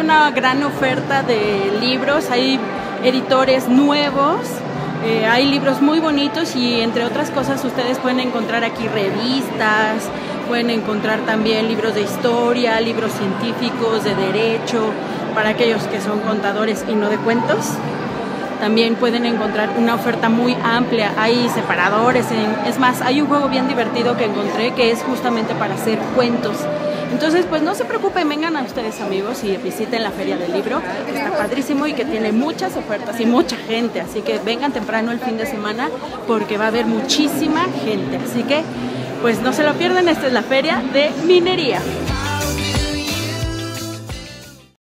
una gran oferta de libros, hay editores nuevos, hay libros muy bonitos y entre otras cosas ustedes pueden encontrar aquí revistas, pueden encontrar también libros de historia, libros científicos, de derecho, para aquellos que son contadores y no de cuentos. También pueden encontrar una oferta muy amplia, hay separadores, es más, hay un juego bien divertido que encontré que es justamente para hacer cuentos. Entonces, pues no se preocupen, vengan a ustedes amigos y visiten la Feria del Libro, que está padrísimo y que tiene muchas ofertas y mucha gente, así que vengan temprano el fin de semana porque va a haber muchísima gente, así que pues no se lo pierdan, esta es la Feria de Minería.